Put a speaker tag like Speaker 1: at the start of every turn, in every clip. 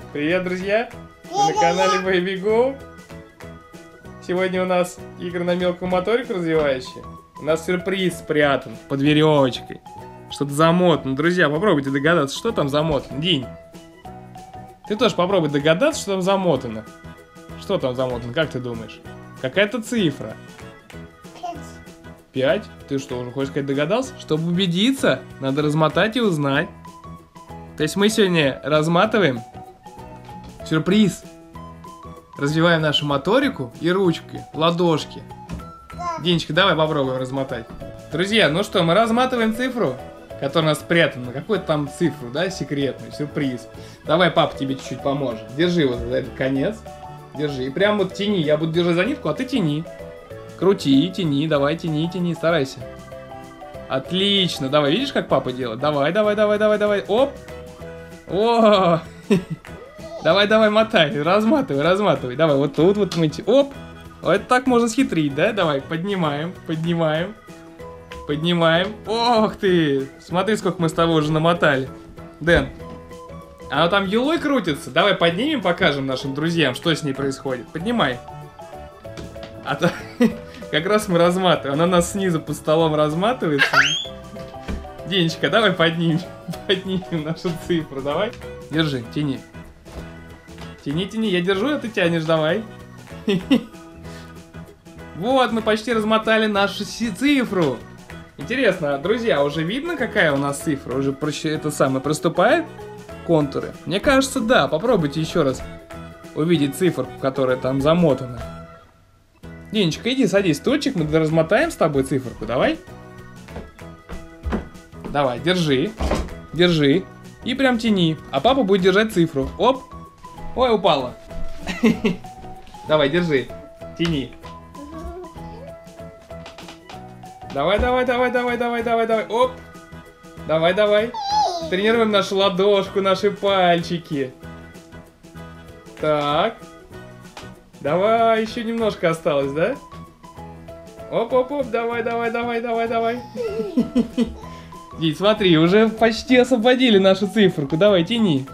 Speaker 1: Привет, друзья! Вы на канале Baby Go. Сегодня у нас игры на мелкую моторику развивающие. У нас сюрприз спрятан под веревочкой. Что-то замотано. Друзья, попробуйте догадаться, что там замотано. Динь, ты тоже попробуй догадаться, что там замотано. Что там замотано, как ты думаешь? Какая-то цифра. 5? Ты что, уже хочешь сказать, догадался? Чтобы убедиться, надо размотать и узнать. То есть мы сегодня разматываем сюрприз. Развиваем нашу моторику и ручки, ладошки. Динечка, давай попробуем размотать. Друзья, ну что, мы разматываем цифру, которая у нас спрятана. Какую-то там цифру, да, секретную, сюрприз. Давай папа тебе чуть-чуть поможет. Держи вот этот конец. Держи. И прям вот тяни. Я буду держать за нитку, а ты тяни. Крути, тяни, давай, тяни, старайся. Отлично. Давай, видишь, как папа делает? Давай. Оп. О! Давай, мотай, разматывай. Давай, вот тут вот мы... Оп! Вот так можно схитрить, да? Давай, поднимаем. Ох ты! Смотри, сколько мы с тобой уже намотали. Дэн, она там юлой крутится. Давай поднимем, покажем нашим друзьям, что с ней происходит. Поднимай. А то как раз мы разматываем. Она у нас снизу под столом разматывается. Денечка, давай поднимем нашу цифру, давай. Держи, тяни. Тяни, я держу, а ты тянешь, давай. Вот, мы почти размотали нашу цифру. Интересно, друзья, уже видно, какая у нас цифра? Уже это самое проступает контуры? Мне кажется, да. Попробуйте еще раз увидеть циферку, которая там замотана. Денечка, иди, садись, стульчик, мы размотаем с тобой циферку, давай. Давай, держи. И прям тяни. А папа будет держать цифру. Оп. Ой, упала. Давай, держи. Тяни. Давай. Оп. Давай. Тренируем нашу ладошку, наши пальчики. Так. Давай, еще немножко осталось, да? Оп. Давай. Дим, смотри, уже почти освободили нашу циферку. Давай, тяни.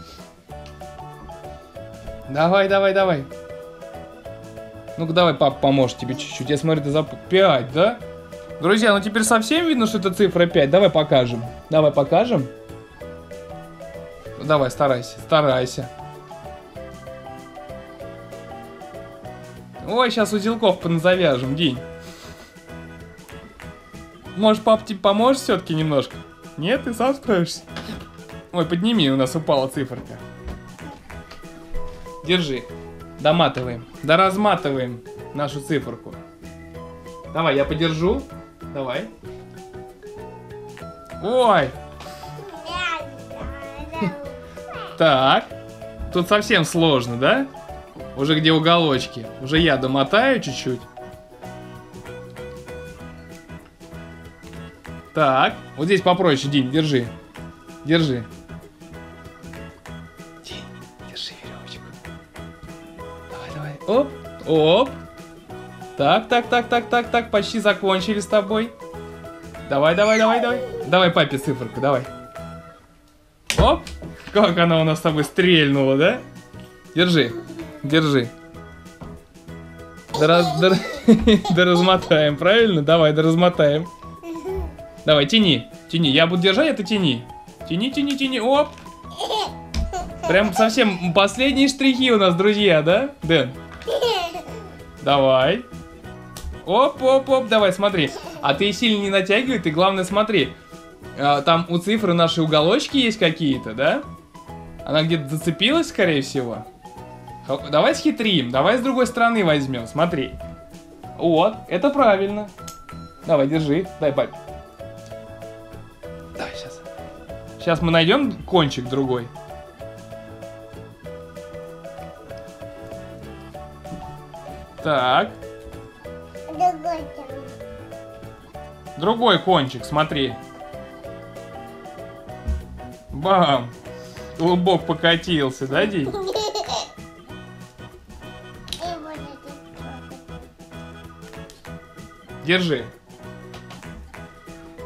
Speaker 1: Давай. Ну-ка, давай папа поможет тебе чуть-чуть. Я смотрю, ты 5, да? Друзья, ну теперь совсем видно, что это цифра 5. Давай покажем. Давай, старайся. Ой, сейчас узелков поназавяжем, Динь. Может, папа тебе поможет все-таки немножко? Нет, ты сам справишься? Ой, подними, у нас упала циферка. Держи. Доразматываем нашу циферку. Давай, я подержу. Давай. Ой. Так. Тут совсем сложно, да? Уже где уголочки. Уже я домотаю чуть-чуть. Так. Вот здесь попроще, Динь, держи. Динь, держи веревочку. Давай. Оп. Так. Почти закончили с тобой. Давай. Давай папе циферку, давай. Оп. Как она у нас с тобой стрельнула, да? Держи. Доразмотаем, правильно? Давай, доразмотаем. Давай, тяни. Я буду держать, а ты тяни. Тяни. Оп. Прям совсем последние штрихи у нас, друзья, да? Дэн. Давай. Оп. Давай, смотри. А ты сильно не натягивай, ты главное смотри. Там у цифры наши уголочки есть какие-то, да? Она где-то зацепилась, скорее всего. Давай схитрим. Давай с другой стороны возьмем, смотри. Вот, это правильно. Давай, держи. Дай папе. Давай, сейчас. Сейчас мы найдем кончик другой. Так. Другой кончик, смотри. Бам! Клубок покатился, да, Динь? Держи.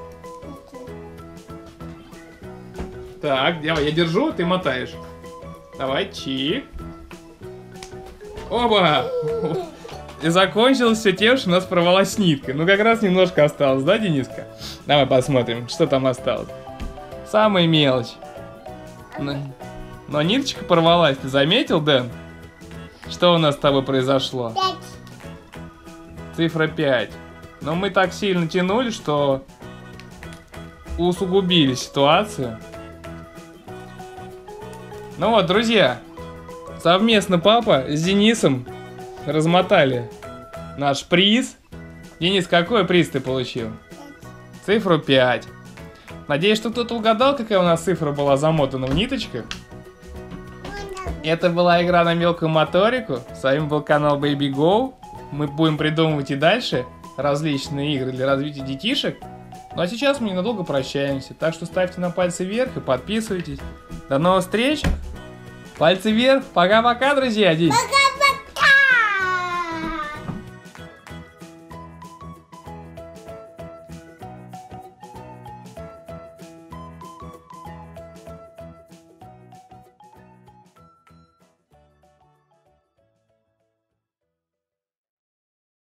Speaker 1: Так, давай, я держу, ты мотаешь. Давай, чик. Оба! И закончилось все тем, что у нас порвалась нитка. Ну, как раз немножко осталось, да, Дениска? Давай посмотрим, что там осталось. Самая мелочь. Но ниточка порвалась, ты заметил, Дэн? Что у нас с тобой произошло?
Speaker 2: 5.
Speaker 1: Цифра 5. Но мы так сильно тянули, что усугубили ситуацию. Ну вот, друзья, совместно папа с Денисом размотали наш приз. Денис, какой приз ты получил? Цифру 5. Надеюсь, что кто-то угадал, какая у нас цифра была замотана в ниточках. Это была игра на мелкую моторику. С вами был канал Baby Go. Мы будем придумывать и дальше различные игры для развития детишек. Ну а сейчас мы ненадолго прощаемся. Так что ставьте нам пальцы вверх и подписывайтесь. До новых встреч. Пальцы вверх. Пока-пока, друзья.
Speaker 2: Пока!